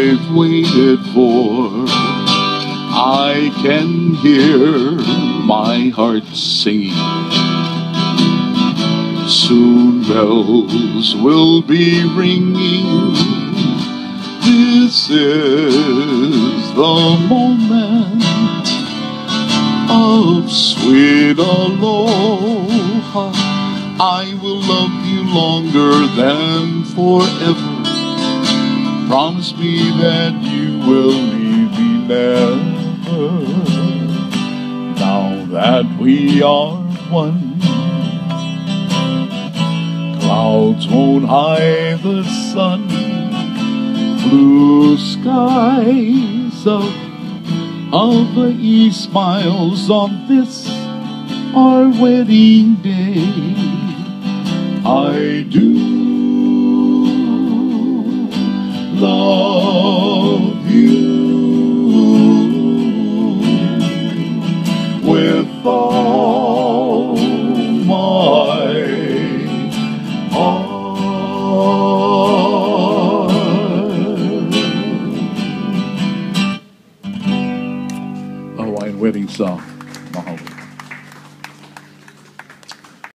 I've waited for. I can hear my heart singing. Soon bells will be ringing. This is the moment of sweet aloha. I will love you longer than forever. Promise me that you will leave me never. Now that we are one, clouds won't hide the sun. Blue skies of Hawaii smiles on this our wedding day. I do love you with all my heart. A Hawaiian wedding song.